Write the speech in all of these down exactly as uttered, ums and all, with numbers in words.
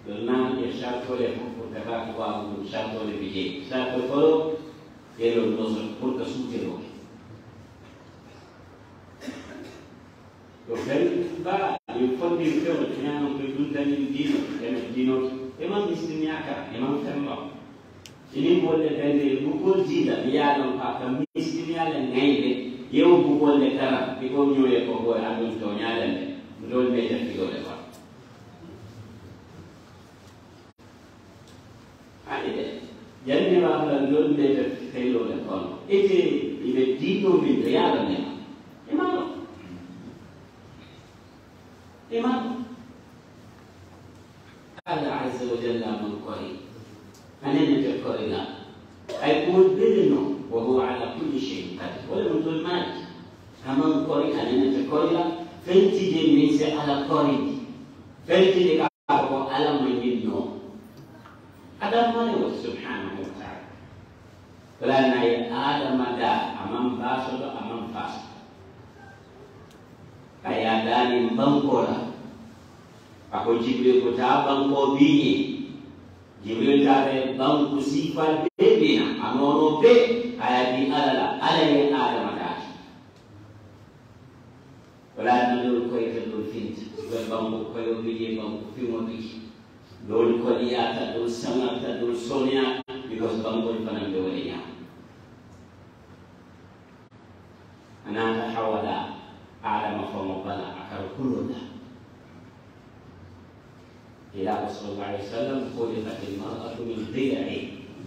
Donnan ya sharto le ko kata ko wa ko sharto le bije sharto ko yelo no so por ka su jero to fen ba yu fondi ko to nyano ko dunta ni dino e dino e man misniaka e man fermo ini bolle tende bu ko jida ya non pa ka misniala ngaybe yew bu bolle kara bi ko nyoye ko ko adon to nyalande ndol be jatti ko le fa Jangan maafkan dulu mereka kelo le kono. Itu ibe dino min reala ne. Emano. Emano. Allah Azza wa Jalla munqari. Ana nafkirina. Ay qul bidno wa huwa ala kulli shay'in qadir. Wala mudul malik. Kama qari ana nafkirina fenti de min se ala qari. Fenti de ka ko ala manino. Adam mana wa subhanahu wa ta'ala. Kerana Adam ada amam baso do amam faso. Kaya dari bangkola. Ako Jibril ko ta bangko biye. Jibril ta be bangku sifat bebina amono be kaya di alala alai Adam ada. Kerana dulu ko itu dulu fint. Bangko ko biye bangko fimo biye. Dol ko diata dol sangata dol sonia because bangol panang dewenya ana hawala ala mafhumu bala akar kuluna ila Rasulullah sallallahu alaihi wasallam khuliqat al-mar'atu min dhi'i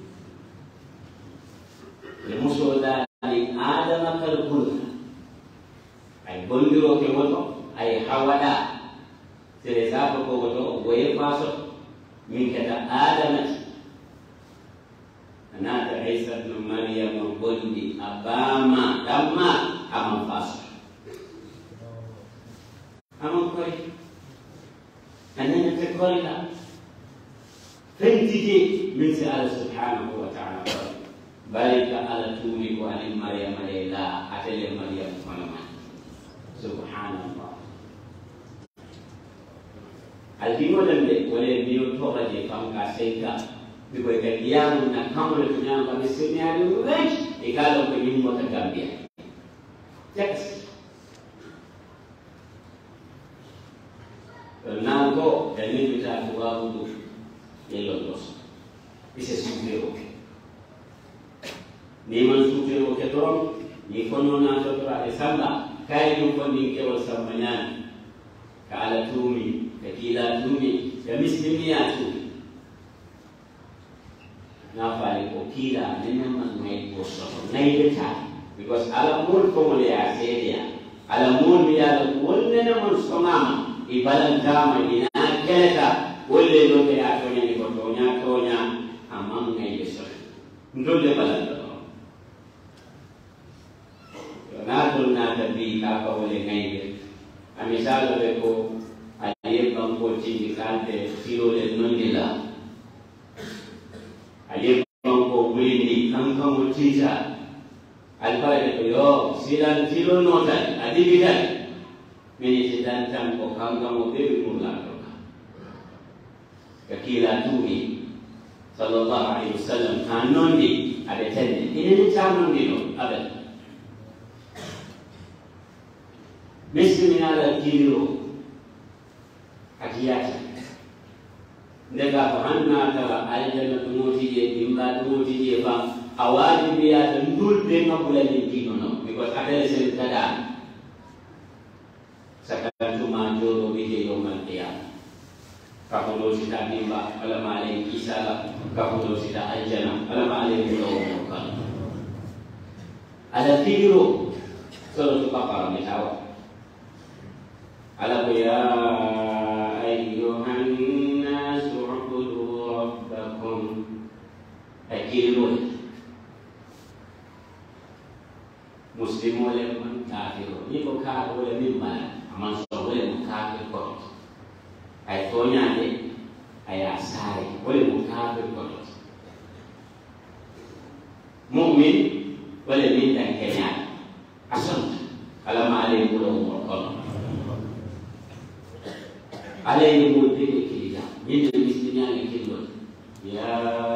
limusuda li adam akar kuluna ay bondiro ke woto ay hawala seresa ko woto boye paso من كذا آدم أنا عيسى بن مريم بندي أباما دما أمام فاصل أمام كوي أنا نتكلم لا فنتجي من سأل سبحانه وتعالى بارك على تومي وعلى مريم لا أتلي مريم فلما سبحان الله Alkino lembe wale biyo toka je kamka seka biko ikagiamu na kamule tunyanga kamesini ali uwesh ikalo kwenye mota gambia text nango dani bita kuwa udu yelo dos ise sufero ni man sufero ke torom ni kono na to tra esamba kai no kondi ke wal samanyani ka ala tumi kila tumi ya mislimia tu na pale ko kila nena man ngai poso ngai beta because ala mul ko mole asedia ala mul mi ala wol nena mul somama ibalan tama ina keleta wolle no ke atonya ni ko tonya tonya amam ngai beso ndolle balan do na to na tabi ka ko wolle ngai be amisalo be ko aye bangko cindi kalde silo le nondila aye bangko wini kankamo tisa alfaade ko yo silan silo notan adibitan mini sidan tan ko kankamo bebi mulla to kakila tumi sallallahu alaihi wasallam kan nondi ade tende ine chanon dino abel bismillah jiro akiyata ndega ko hanna tara aljanna tumuti je dimba tumuti je ba awadi biya ndul be ngabula ni dino no because adele sen tada sakatu ma joro bije yoman qiyam ka ko sita dimba ala male isala ka ko sita aljanna ala male ko kan ala tiro solo tu papa me tawa ala ya أيها الناس اعبدوا ربكم أكيلون مسلمون لمن كافرون يبقى كافر لمن أمان سوى لمن كافر كرت أي تونيا دي أي أساري ولمن كافر كرت مؤمن ولمن تنكنيا أصنت على ما عليه قلوب القلب عليه مولده كذا ñinde misliñaani killol ya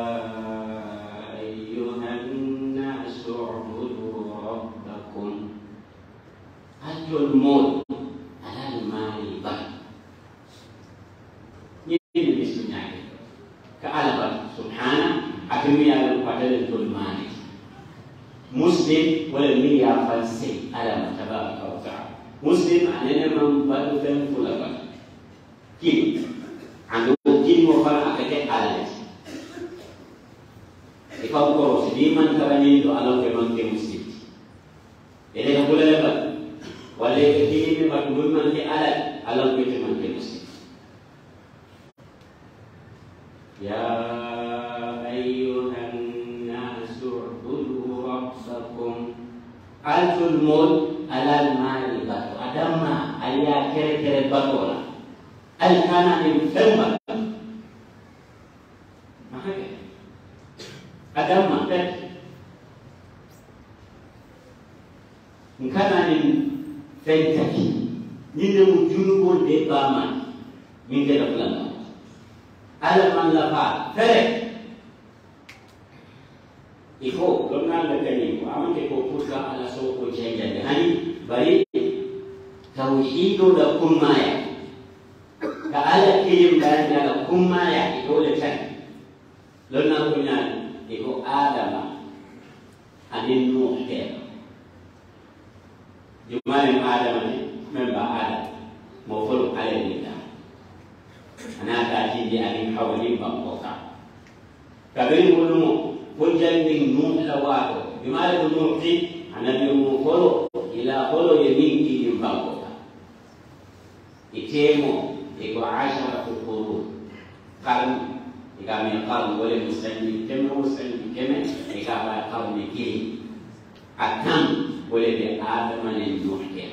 ayyuha nnasu ubudu rabbakum aljol mool alal maari ba ñinde misliñaani ka alaba subhana akimi yàlla patalen tol maani muslim wala mi ya false alama tabaraka wa taala muslim anene man badu fen fula ba kin ando kin mo fara akake alale e fa ko si di man tabani do alam ke man ke muslim ele ko le ba wala ke kin ba ko man ke alal alam ke man ke muslim ya ayyuhan nasu ubudu rabbakum alful mul alal mali batu adama ayya kere kere batola al kana ni femba makanya adama tet kana ni fentaki ni ne mu junugo de bama min de la plana ala man la fa fere ifo donna la kani ko amante ko purka ala so ko jenjande hani bari tauhido da kummaya ka ala kilim da da kummaya iko le tan donna ko nyan iko adama anin nuh ke jumale adama ni memba adam mo folo ale ni da ana ta ji di anin hawli ba ko ta kabiri mo Pujanding Nuh lawato, dimana Nuh ti anabi Nuh folo ila folo yemingi yimbango. Itemo iko ashara qurun. Qarn ikami qarn wala muslimin kema muslimin kema ikaba qarn ki. Atam wala bi Adam ni Nuh ke.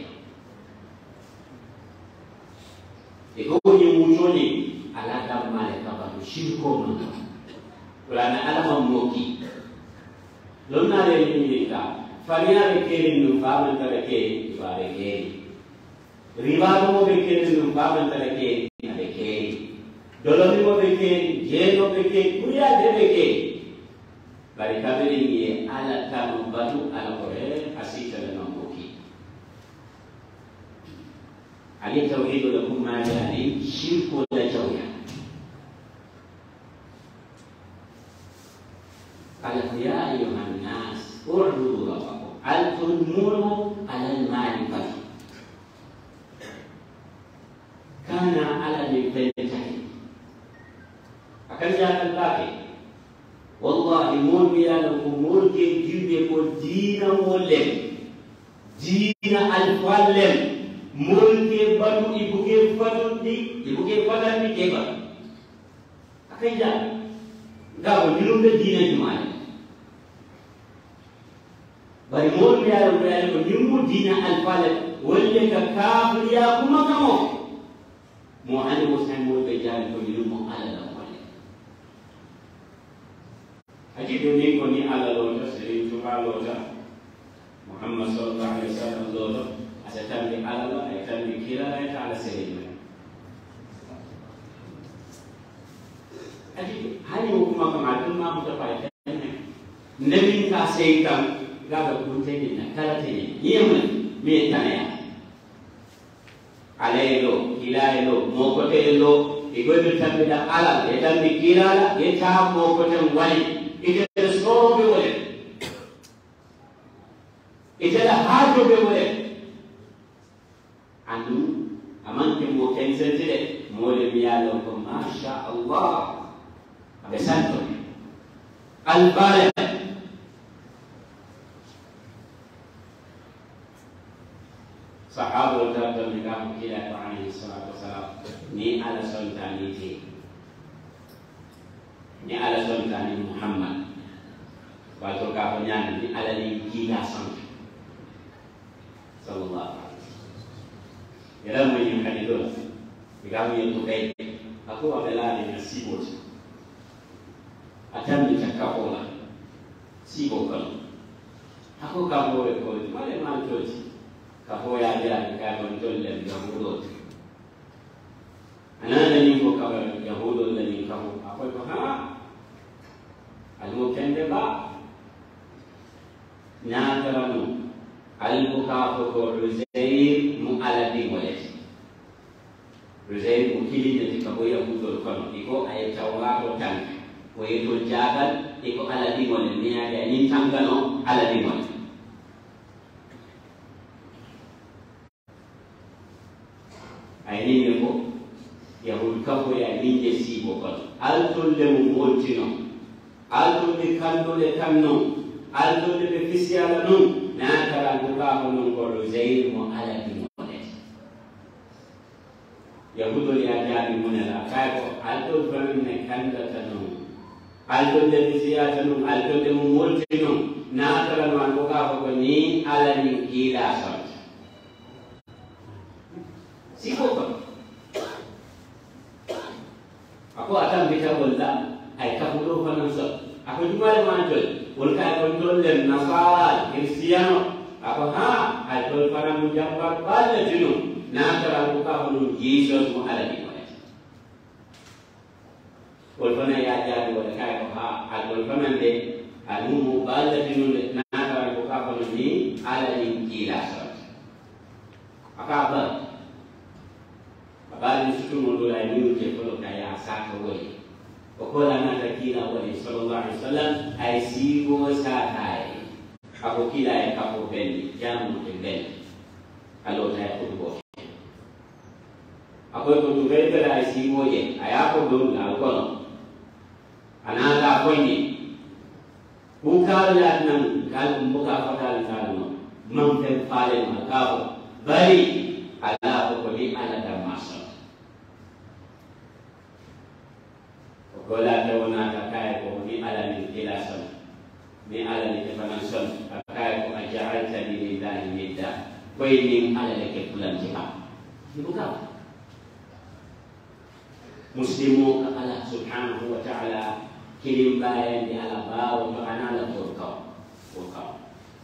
Iko yimuchoni ala damale kaba shirko mun. Kulana alama moki lonna le ni ka fariya be keri no faman tara ke ibare ke riba mo be keri no faman tara ke ade ke dolami mo be ke je no be ke kuya de be ke bari kabeli ni ala tam batu ala kore asita le no moki ali tauhid la kuma yani shirku la tauhid قال يا أيها الناس اعبدوا ربكم الظلمون على المعرفة كان على الفلتين أكن جاء الباقي والله مول بيا لكم مول كي جيب دين مولم دين الفلم مول كي بدو يبكي فلم دي يبكي فلم دي كيف أكن جاء قالوا جنوب الدين جمال bari moolu ye a loŋ ko niŋ mu diina alfa le wolu le ka kaafiriyaa kuma kamo moo hani wo saŋ moolu be jaabi ko ñiŋ mu alla la mo le aji do niŋ ko niŋ alla loota Serigne Touba loota Muhammad sallallahu alaihi wa sallam loota asa tambi alla la ay tambi kila la ita ala Serigne la aji hani wo kuma kama aduŋ maa muta fay tene ndemin ka sey kam gaga kunteni na karateni yemwe me tanaya alelo kilalo mokotelo igobe tambida ala etambi kilala eta mokoten wali ite soro be wole ite la hajo be wole andu amante mo kensentile mole biyalo ko masha Allah abesanto albala sahabu tata nikamu kila alaihi salatu wasalam ni ala sultani ti ni ala sultani Muhammad wato ka fanyani ni ala ni gila san sallallahu alaihi wasallam yara mo yin kadido igamu yin to kai ako abela ni nasibo atambi chakapola sibo kalo ako kabo ko male mantoji kahoya dia ka montol le gamurot anana ينفو كبر يهود الذين كفروا أقول ها المكان با ناترنو البكافو رزير مؤلدين وليس رزير مكيلي نتكبو يهود الكون إيكو أي توراه وتنك ويدو جاغل إيكو ألدين وليس نياجا نينتانغانو ألدين وليس أيني نبو يهود كفو يا نينجي سيبو كون ألتون لمو مولتينو ألتون لكاندو لكانو ألتون لبفسيالا نون ناترا البكافو ننقل رزير مؤلدين Yahudo ya jadi munela kaiko alto famin ne kanda tanu alto de bisia tanu alto de multinu na kala man boka ko ni ala ni kila sa siko ko ako atam bita bolla ay kabulo fanan so ako jumal man tol wol ka ko tol le nasara kristiano ako ha alto fanan mujabbar balla tinu Nantara buka hulun Jesus muhalali wala. Walfana ya jadi wala kaya ko ha al walfana de al mumu bala dinun nantara buka hulun ni alali kila sa. Akaba abali sutu mundo la ni ke ko kaya sa ko wali. Ko kola na kila wali sallallahu alaihi wasallam ay sigo sa tay. Ako kila ay kapo ben jamu ke ben. Alo tay ko ko Ako ko tugay ka ay simo ye ay ako doon na ko anala ko ni buka la nan kal buka fatal kal man te pale makao bali ala ko ni ala damasa ko la te wona ka kay ko ni ala ni tilasan ni ala ni te pananson kay ko aja'alta lillahi nidda ko ni ala ke pulan jiha buka Muslimu Allah subhanahu wa ta'ala kirim bayan di alaba wa ta'ana la burka burka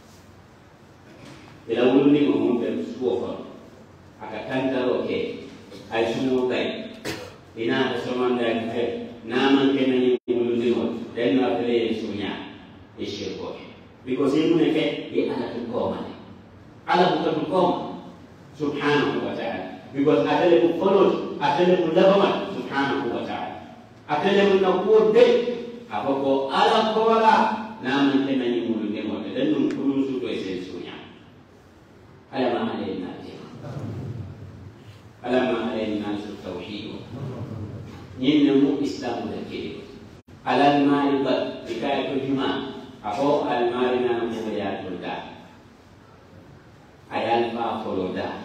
ila wulni mo mo be suofo aka tantaro ke ay sumu tay ina da somanda ke na man ke nani wulni mo den na pele sunya e shirko because imu ne ke di ala tu koma ala bu tu koma subhanahu wa ta'ala because atale ku follow atale ku labama subhanahu wa ta'ala atele mun ko de abako ala ko wala na man tena ni mulu de mo de dum ko su to ese sunya ala ma alayna ala ma alayna su tauhid yin mu islam da ke ala ma ibad dikay ko juma ako al marina mo ya tulda ayal fa foloda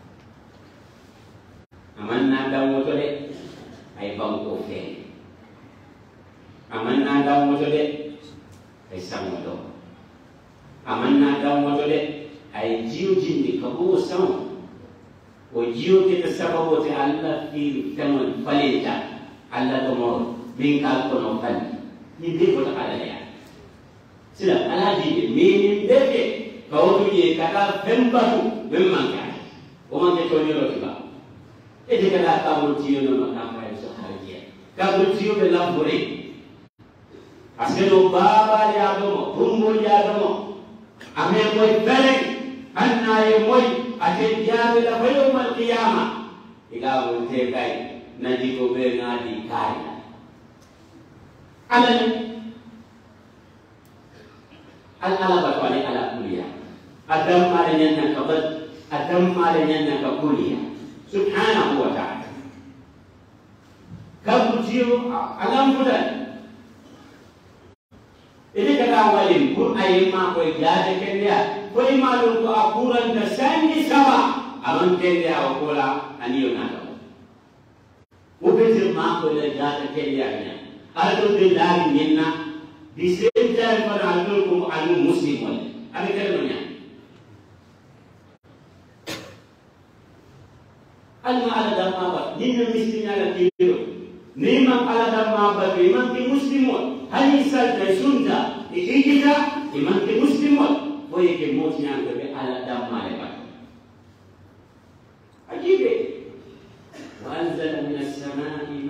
amanna da mo to de ay bangko fe amanna daw mo de ay samodo amanna daw mo de ay jiu jindi kabo sam o jiu ke sababu te Allah fi tamon falita Allah to mo min ka ko no fal ni de ko ta ala ya sila ala di min de ke ko to ye kata fembatu memang ka o man ke to ni ro ba e de kala ka mo jiu no na Kabutio de lambore. Aselo baba ya domo, rumbo ya domo. Ame moy bele, anna ye moy, ate diabe la bayo mal qiyama. Ika mo te kai, nadi ko be ngadi kai. Alan al ala batwali ala kuliya. Adam male nyanna kabad, adam male nyanna ka kuliya. Subhanahu wa ta'ala. Kabutio alam bulan. Ini kata walin pun ayema ko jade kenya ko imalun ko akuran da sangi sawa aman kenya o kola aniyo na ubezir ma ko le jade kenya nya aldo de dali minna di same time for aldo ko anu muslim wala abi kala nya alma ala da ma ba ninno mislinya la kiro Nimam ala damma bagi imam ki muslimon hani sal da sunta ikita imam ki muslimon boye ke motnya ngabe ala damma le ba ajibe wa anzala min as-samaa'i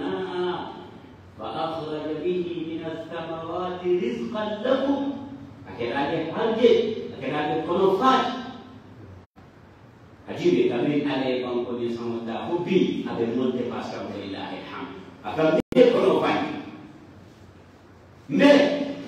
فأخرج به من الثمرات رزقا لكم أكيد عليه حرجة أكيد عليه كنوفات عجيب كمين عليه بانكو دي سموتا فبي أبي مولتي باسكا ولله الحمد أكيد كنوفات مي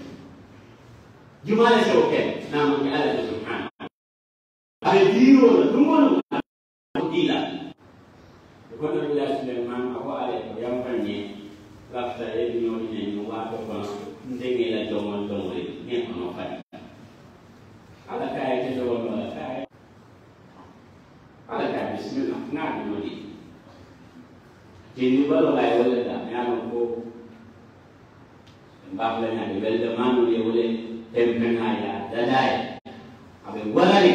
جمالة سوكي نعم الله سبحانه أبي ديو لدمون أبديلا يقول الله سليمان أبو عليه يمكنني lafta e ñoo ñe ñu wa ko ko ndenge la jomon domori ne ko no fay ala kay te do wala kay ala kay bismillah na ni di jeni balo lay wala da ñaan ko mbab la ñaan bel de manu ye wala tempen haya dadai abe walari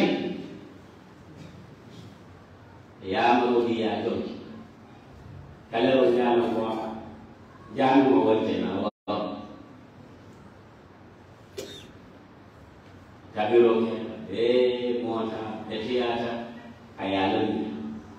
ya mo di ya do kala o ñaan ko jangan mewajibkan Allah. Tapi orang eh muata, esiasa ayalan.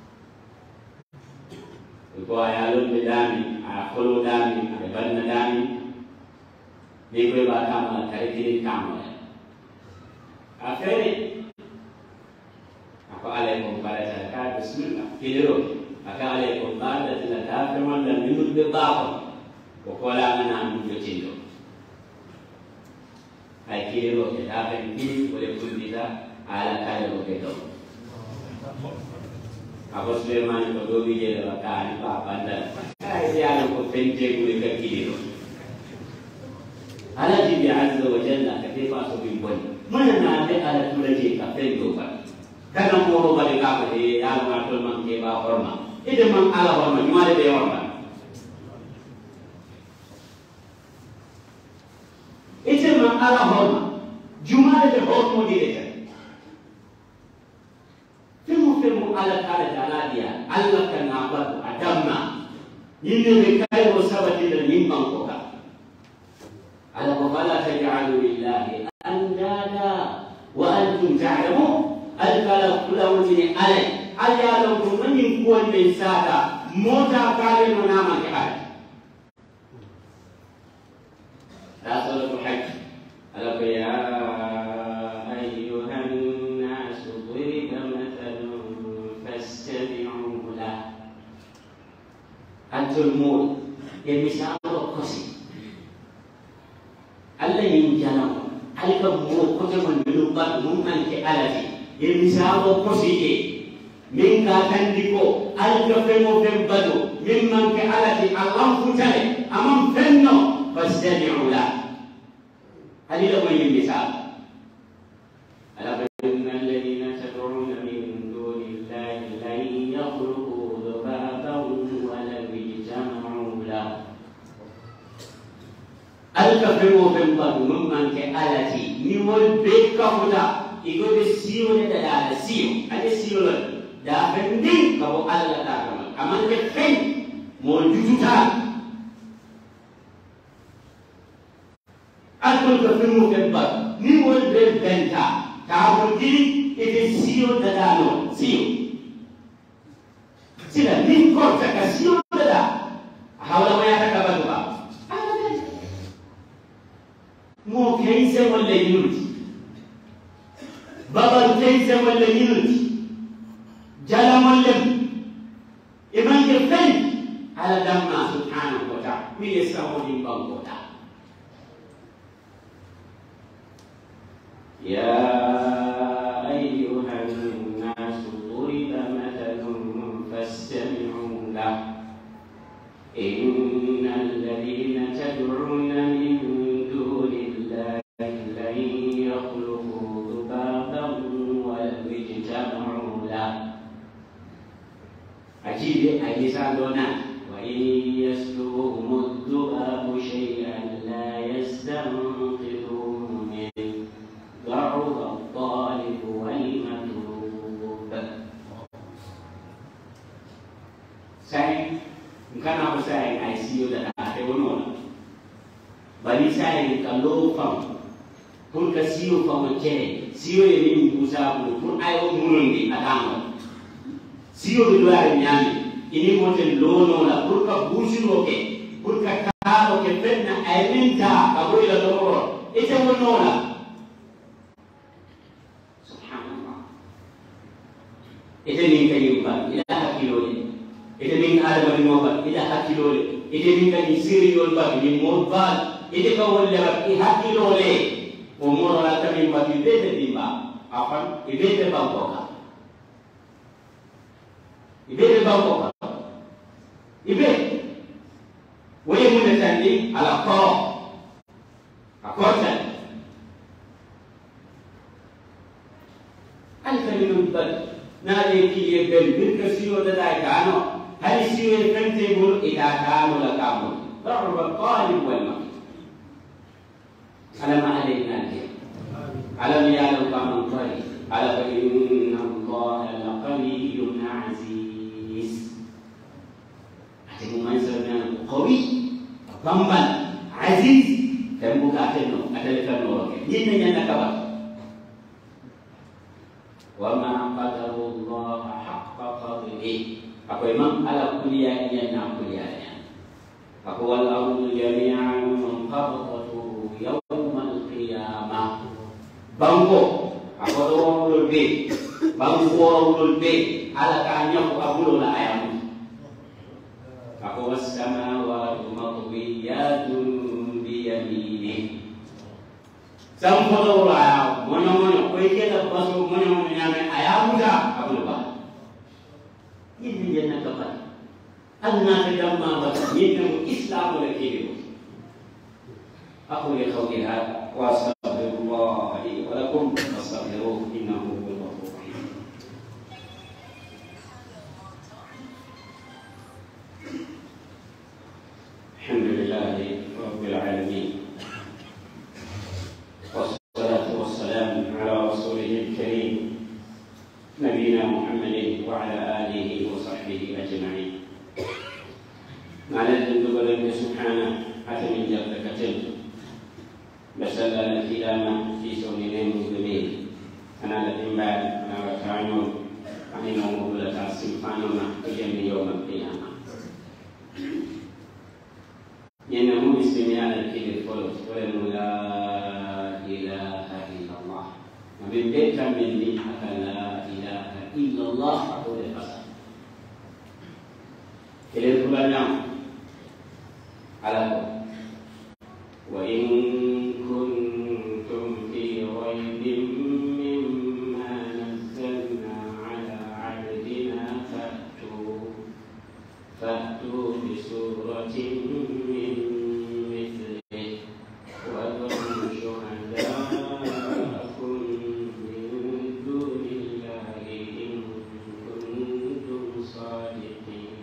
Kalau ayalan bedami, akulu dami, aban dami, ni kau baca malah cari kiri kamu. Akhirnya, aku alaikum pada saya Bismillah. Kilo, aku alaikum pada saya teman dan minum berbapa. Kokola mana mungkin cinta. Hai kilo kita akan kiri boleh pun kita ala kaya begitu. Aku Sulaiman itu dua biji lewakan apa anda? Hai dia anak kau pencet boleh ke kiri. Ala jibi azza wa jalla ketika subi pun. Mana nanti ala tulah jika pencet kan? Karena mau balik apa dia alam atul mangkeba hormat. Itu mang ala hormat, cuma dia hormat. Itu memang ala hormat, cuma ada hormat di dekat. Film-film ala kala jala dia, Allah kan apa tu adamna. Ini mereka yang sahabat tidak nimbang kota. Ala wala taj'alu lillahi andada wa antum ta'lamun. Al-kala kullu min alai. Ayalam kumanin kuan mensada, mota kali nama kita. Rasul Muhammad ala ya ayyuhan nas duriba mathalun fastami'u lahu antul mul yang misal kosi Allah yang jalan alika mu ko man lubat mumman ke alati yang misal kosi ke min ka tandiko alika femo fembado mimman ke alati Allah futale amam fenno fastami'u lahu. هذه لو مثال ألا إن الذين تدعون من دون الله لن يخلقوا ذبابا ولو اجتمعوا له الكفر وفنبر ممن كآلتي نقول بيت كفتا يقول السيو ندى السيو هذا السيو دا فندين كبو الله تعالى أمان كفين موجود تال Aku bertemu tempat ni boleh berbenta. Kau begini itu siu dadano siu. Sila ni kau cakap siu dada. Hawala maya cakap apa tu pak? Mau kaisa wala yunus. Baba kaisa wala yunus. Jalan malam. Iman kerfen ala damma subhanahu wa ta'ala. Mila sahudi bangkota. يا أيها الناس ضرب مثل فاستمعوا له إن الذين تدعون من دون الله لن يخلقوا ذبابا ولو اجتمعوا له عجيب أجسادنا وإن يسلبهم الذباب شيئا لا يستنقذوه منه ضعف الطالب والمطلوب. Sayang, bukan apa sayang I C U dan ada orang. Bagi sayang kalau fam, pun ke C U fam macam, C U ini musa pun pun ayo mulun di adang. C U dua hari ni, ini macam lono lah, pun ke busi loke, pun ke haalo ke fenna ay minta ka boyla domoro ite wonnola subhanallah ite min kayimba ila hakkilole ite min adama ni moba ila hakkilole ite min kani siriyol ba ni moba ite ka wolle ba i hakkilole o moro la tamin ba di bete dimba afan ibete bangoka ibete bangoka ibete weye mun tandi ala ko akota an kalimun bal na de ki ye ben bir ka siyo da da kano hali siyo fente bur ida kano la kamo rabb qalib wal ma alam alayna ke alam ya'lam kama qali ala fa inna allaha la qawiyyun aziz ate mo man sabana qawi bamban aziz tembuka ateno atele kano ke nyinna nyana kawa wa ma qadaru allah haqqa qadrihi apa imam ala kuliah yana kuliahnya aku wal ardu jami'an qabdatu yawm al qiyamah bangko aku do be bangko do be ala kanya ko abulo na ayamu aku was-samawati matwiyatun bi yaminihi sampo la mono mono ko ikela baso mono mono nyame ayamuda abulo ba ini dia nak apa anna kadamma wa yinna islam wala kidu aku ya qawli hada wa astaghfirullah li wa lakum fastaghfiruhu innahu huwal ghafurur rahim alhamdulillahi rabbil alamin wassalatu wassalamu ala rasulihil karim nabiyina muhammadin wa ala alihi wa sahbihi ajma'in معنى الدبر سبحانه حتى من جرد كتب بسأل الكلام في سونين مسلمين أنا لدين بعد أنا وكانون أنا نوم بلا سبحاننا كجمع يوم القيامة ينمو مسلمين على الكل فلوس ولم لا إله إلا الله ومن بيت مني حتى لا إله إلا الله أقول القسم كلام كلام على وإن كنتم في ريب مما نزلنا على عبدنا فأتوا فأتوا بسورة من مثله وادعوا شهداءكم من دون الله إن كنتم صادقين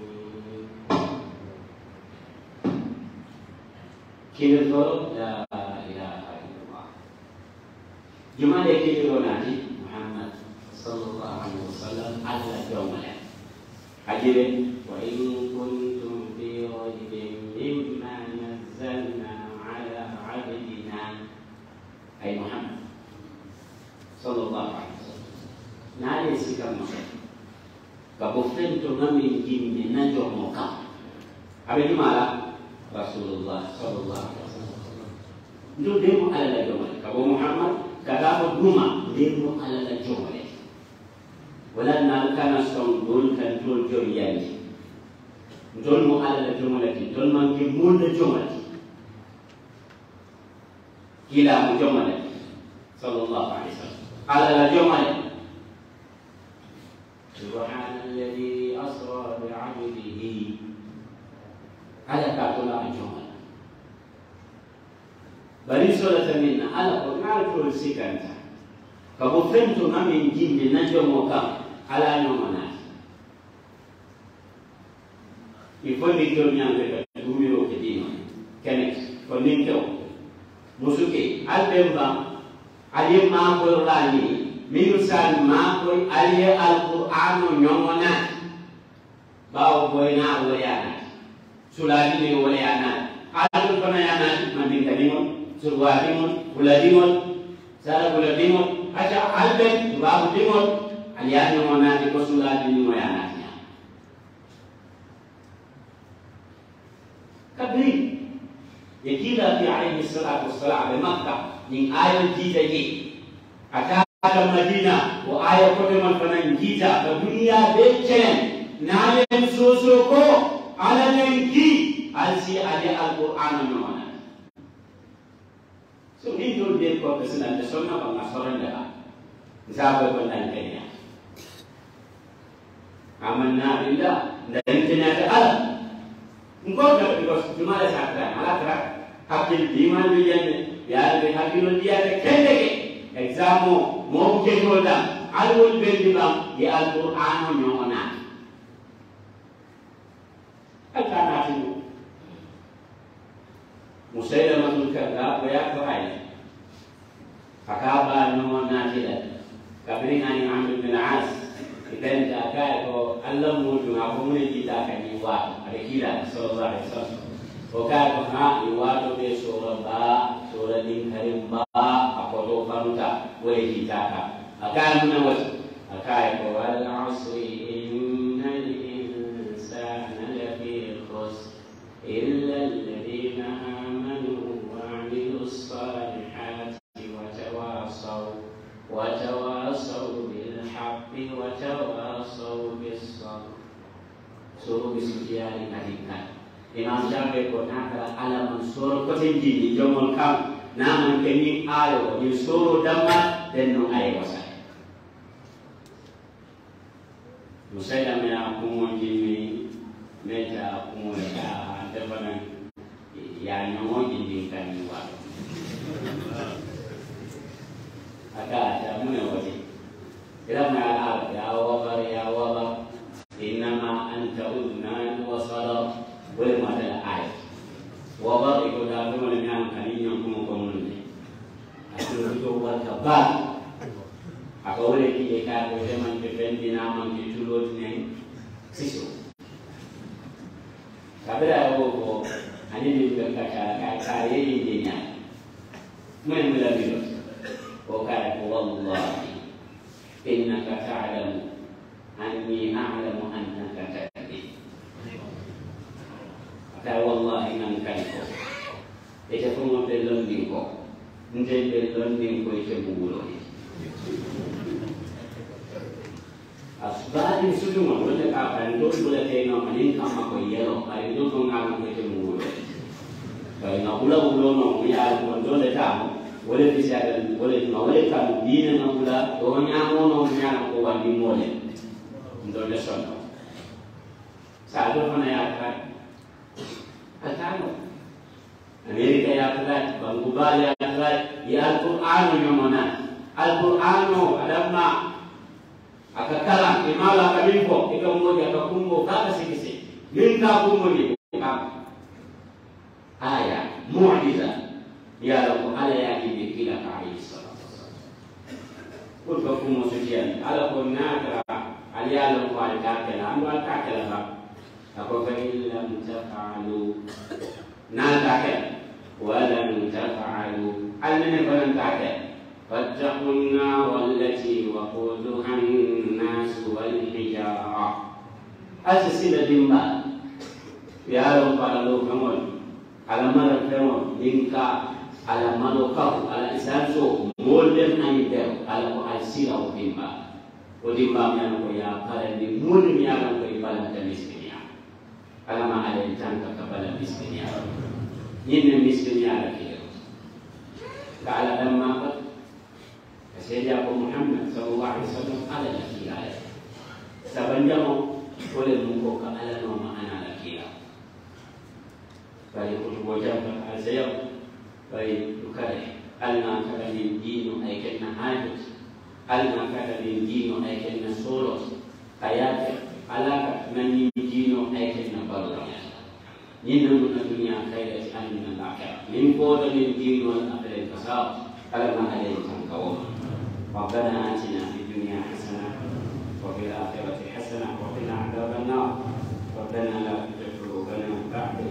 Kira la ilaha illallah. Jumlah kira Nabi Muhammad sallallahu alaihi wasallam ala jumlah. Ajib wa in kuntum fi raybin mimma nazzalna ala abdina ay Muhammad sallallahu alaihi wasallam. Nani sikam Muhammad. Kabufento nami jinne na jomoka. Abe jumala Rasulullah sallallahu alaihi wasallam. Ndio demo ala la jomale. Kabo Muhammad kadabo duma demo ala la jomale. Wala na kana song dol kan dol joriyani. Dol mo ala la jomale ti dol man ki mul la jomale. Kila mo jomale sallallahu alaihi wasallam. Ala la jomale. Subhanalladzi asra bi 'abdihi على كاتولا الجمل بريسولة منا على قناة السكنة كبوفنت نمين جند نجوم وكام على نومنا يفون الدنيا بك دوميرو كدينو كنك فنينكو مسوكي البيمبا علي ما قراني مينسان ما قوي علي القرآن نومنا باو بوينا ويانا suladi ni wale anak, ada pun anak mandi kadimon, surwadimon, buladimon, sara buladimon, aja alben, babu dimon, alian yang mana di kosuladi ni wale anaknya. kabri yakila fi alayhi salatu wassalam Makkah ning ayo jita ji ata Madina wa ayo ko man fanan jita ka dunia becen nalen soso ko ala nenki alsi ali alquran nona so ni do de ko pesana de sonna ba ngasoran da zabe ko nan kenya amanna billah dan kenya ta ala ngko da ko cuma ada sakra ala kra hakil iman bi janne ya be hakil dia de kende ke examo mo ke ko da alwol be dibam ya alquran nona alkana tu Musailamatul Kadzdzab ya karai fakaba nona tidak kabring ani Amr bin As ikan jaga ko Allah mu dunga ko mun kita kan iwa ada kira sallallahu alaihi wasallam ko ka ko ha iwa to be sura ba sura din karim ba apa do fanuta we kita ka akan mun was akai ko wal asri innal insana lafi khusr illa alladhina amanu wa amilus salihati wa tawasaw wa tawasaw bil haqqi wa tawasaw bis sabr. Suruh bisuciani kadikan Imam Syafi'i ko nakala ala mansur ko tenjini jomol kam naman keni ayo ni suruh damma denno ay wasai Musailam ya kumo jimi meja kumo ya devana ya nyomo jindi kan wa ada ada mun wati ila ma ala ya wa ya wa innama anta udnan wa sadaq boleh masalah ayat wa itu dah tu mana yang kali yang kumu kumu ni aku itu buat kabar aku boleh kita boleh menjadi nama kita dulu ni sisu tapi dah aku ani ni juga kata kata ini dia mana mula dulu kata wallahi innaka ta'lamu anni a'lamu annaka kadhib ata wallahi nan kanko ete ko mo be londi ko nde be londi ko ete buulo asbadi suduma wala ka ban do wala te no manin kama ko yelo ay do ko ngam ko ete buulo bay na ula ulo no ya ko do le ta wala bisa wala no wala ka dina na ula do nya mo no nya ko wandi mo le ndo le sono sa do mana ya ka atano Amerika ya ka bangubal ya ka ya Al-Qur'an nyomona Al-Qur'an adamma akakala imala kalimpo ikaw moja kakumbo kaka sikisi minka kumbo ni ka aya mu'jiza ya Allah ala ya kile kila ka Isa kwa kumbo sucian ala kunna aliyalo ko alkakela ando alkakela ba ako fa illam taf'alu natakel wala taf'alu alne balan takel fattaqun nar allati waquduha an-nas wal hijara asasila dimba ya ro para lo kamon alamara kamon dinka alamalo ka ala isanso molden ani der ala ko alsira o dimba odimba myan ko ya pare ni mun mi ala ko ibala ta miskinia ala ma ala tanka kabala miskinia yin miskinia la kiyo kala damma ko sayyida ko Muhammad sallallahu alaihi wasallam ala la kiya sabanjamo wala mun ko ka ala no ma ana la kiya bali ko wajab azayab bali ukare alna kada ni dinu ay kenna hajat alna kada ni dino ay kenna solos ayate alaka nani dino ay kenna balwa ninu na dunia khairati anna al-akhirah min qawla min dino al-akhirah kasab alama alayhi tankawa rabbana atina fid dunya hasanah wa fil akhirati hasanah wa qina adhaban nar rabbana la tuzigh qulubana ba'da